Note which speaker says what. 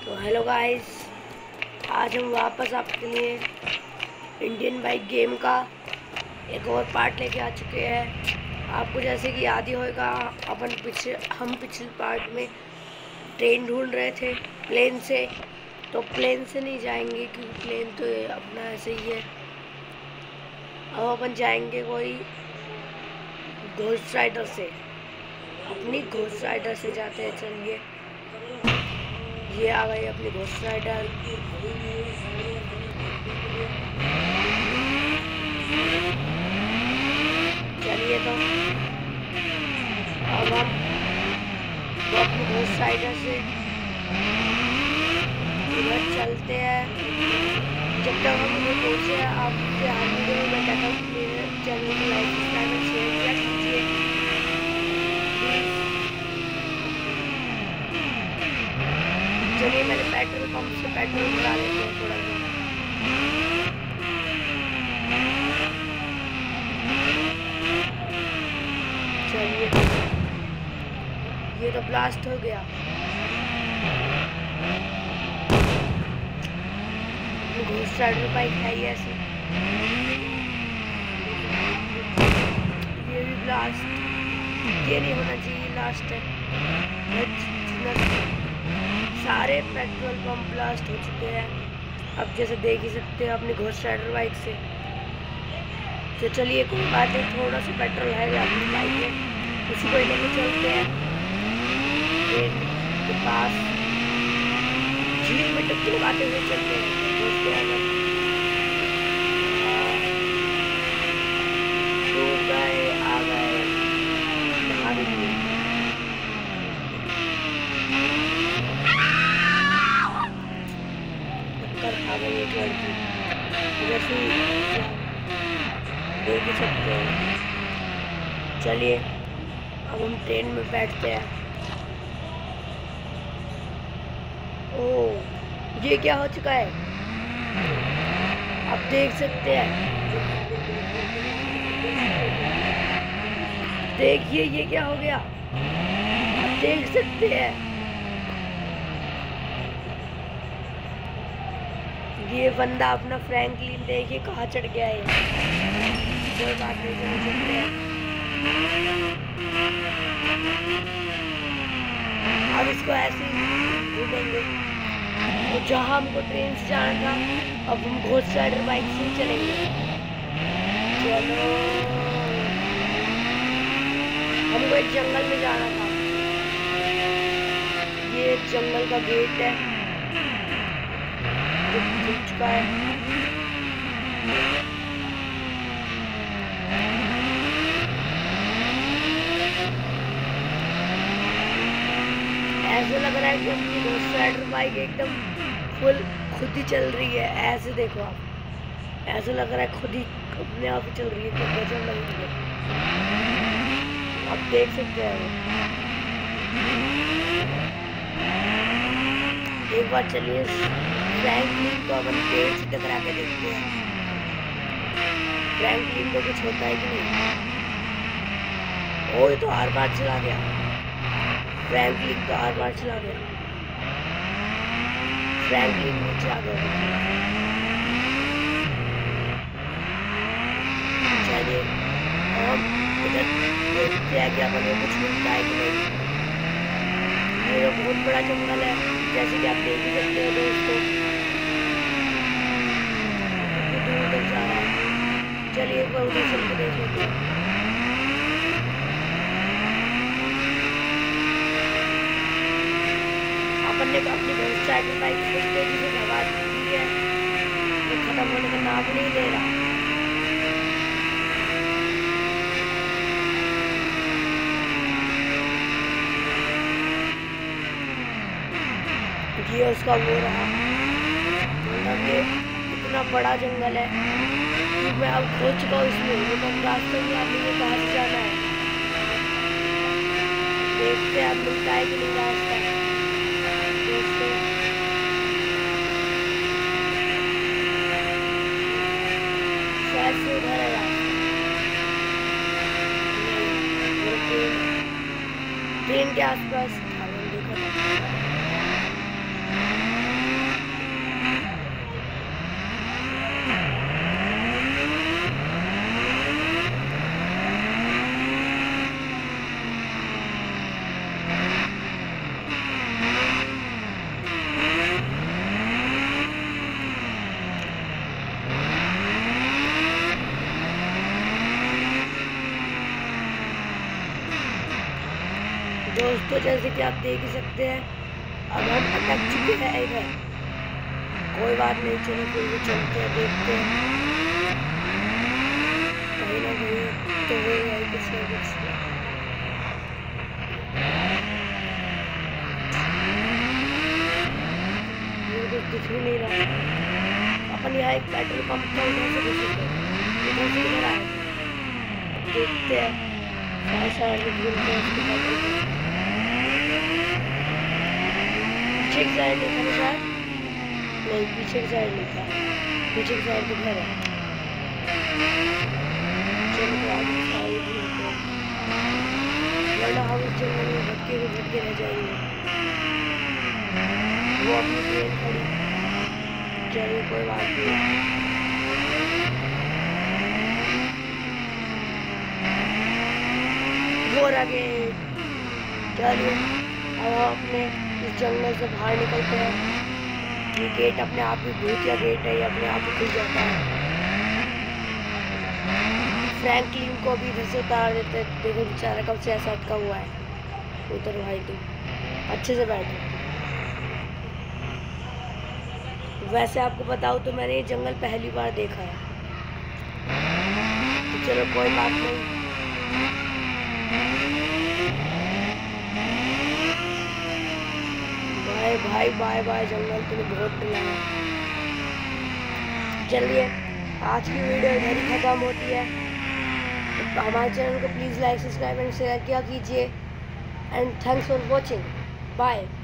Speaker 1: तो hello guys, आज हम वापस आपके लिए इंडियन बाइक गेम का एक और पार्ट लेके आ चुके हैं। आपको जैसे कि याद ही होगा, हम पिछले पार्ट में ट्रेन ढूंढ रहे थे प्लेन से। तो प्लेन से नहीं जाएंगे क्योंकि प्लेन तो अपना ऐसे ही है। अब अपन जाएंगे कोई घोस्ट राइडर से, अपनी घोस्ट राइडर से जाते हैं। चलिए, ये आ गई अपनी घोस्ट राइडर। चलिए, तो अब हम अपनी घोस्ट राइडर से इधर चलते हैं। जब तक हम उन्हें पहुँचे, आपके हर वीडियो में मैं कहता हूँ मेरे चैनल को लाइक सब्सक्राइब और शेयर किया कीजिए। चलिए, मैंने पेट्रोल पंप से पेट्रोल भरा लेते हैं थोड़ा सा। चलिए, ये तो ब्लास्ट हो गया। घोस्ट राइडर बाइक है ही ऐसी। ये भी ब्लास्ट, ये नहीं होना चाहिए, लास्ट है। सारे पेट्रोल पंप ब्लास्ट हो चुके हैं। अब जैसे देख ही सकते हैं अपनी घोस्ट राइडर बाइक से। तो चलिए, कोई बात नहीं, थोड़ा सा पेट्रोल है अपनी बाइक में, उसी को लेके चलते हैं ट्रेन के पास। झील में डुबकी लगाते हुए चलते हैं दोस्तों। आ गए नहा लीजिए। आ गई एक लड़की, जैसे देख ही सकते हैं। चलिए, अब हम ट्रेन में बैठते हैं। ओह, ये क्या हो चुका है आप देख सकते हैं। देखिए, ये क्या हो गया आप देख सकते हैं। ये बंदा अपना फ्रैंकलिन देखिए कहाँ चढ़ गया है। कोई बात नहीं, चल सकते हैं। अब इसको ऐसे ही ढूंढेंगे। तो जहाँ हमको ट्रेन से जाना था, अब हम घोस्ट राइडर बाइक से चलेंगे। चलो, हमको एक जंगल में जाना था। ये जंगल का गेट है, खुल चुका है। ऐसे लग रहा है कि अपनी घोस्ट राइडर बाइक एकदम फुल खुद ही चल रही है। ऐसे देखो आप, ऐसे लग रहा है खुद ही अपने आप ही चल रही है। तो गजब लग रही है, आप देख सकते हैं। एक बार चलिए, फ्रैंकलिन को अपन पेड़ से टकरा के देखते हैं। फ्रैंकलिन को कुछ होता है कि नहीं। ओ, ये तो हर बार चला गया। फ्रैंकलिन तो हर बार चला गया। फ्रैंकलिन नीचे आ गया। चलिए, हम इधर देखते हैं कि अपन को कुछ मिलता है कि नहीं। ये तो बहुत बड़ा जंगल है, जैसे कि आप देख ही सकते हो दोस्तों। दूर तक जा रहा है। चलिए, एक बार उधर चल के देख लेते हैं। अपन ने अपनी घोस्ट राइडर बाइक से तेजी से भगा दी है। ये खत्म होने का नाम नहीं ले रहा। ये उसका वो रहा। मतलब ये इतना बड़ा जंगल है कि मैं अब खो चुका हूँ इसमें। ये तो रास्ते में आने में कहाँ से जाना है, देखते हैं अब मिलता है कि नहीं रास्ता। दोस्तों, शायद से उधर है रास्ता। ट्रेन के आसपास था, देखा था। दोस्तों जैसे कि आप देख ही सकते हैं अब हम अटक चुके हैं इधर। कोई बात नहीं, चलो फिर भी चलते हैं, देखते हैं कहीं ना कहीं तो हो जाए कुछ ना कुछ। मुझे कुछ दिख ही नहीं रहा। अपन यहाँ एक पेट्रोल पंप था, उधर से घुसे इधर आए, देखते हैं ऐसा घूमते हैं उसके पेट्रोल पंप। पीछे की साइड नहीं था शायद, नहीं पीछे की साइड नहीं था, पीछे की साइड तो घर है। चलो तो आगे साइड घूमते हैं, वरना हम इस जंगल में भटके रह जाएंगे। वो अपनी ट्रेन खड़ी, चलिए कोई बात नहीं। वो रखे, चलिए अब हम अपने इस जंगल से बाहर निकलते हैं। ये गेट अपने आप ही भूतिया गेट है, ये अपने आप ही खुल जाता है। फ्रैंकलिन को भी इधर से उतार देते हैं, देखो बेचारा कब से ऐसा अटका हुआ है। उतर भाई तुम अच्छे से बैठो। वैसे आपको बताऊँ तो मैंने ये जंगल पहली बार देखा है, तो चलो कोई बात नहीं। बाय भाई, बाय बाय जंगल, तुम्हें बहुत बुलाया। चलिए आज की वीडियो इधर ही ख़त्म होती है। तो हमारे चैनल को please like, subscribe and share किया कीजिए। And thanks for watching, bye.